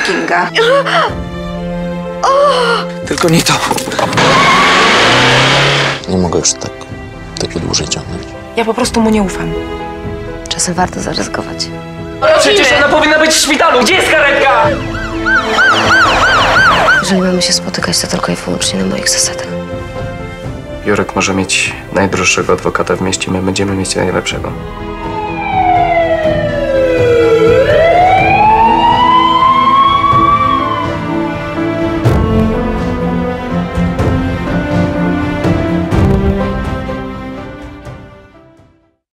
Kinga. Tylko nie to. Nie mogę już tak dłużej ciągnąć. Ja po prostu mu nie ufam. Czasem warto zaryzykować. Przecież ona powinna być w szpitalu. Gdzie jest karetka? Jeżeli mamy się spotykać, to tylko i wyłącznie na moich zasadach. Jurek może mieć najdroższego adwokata w mieście, my będziemy mieć najlepszego.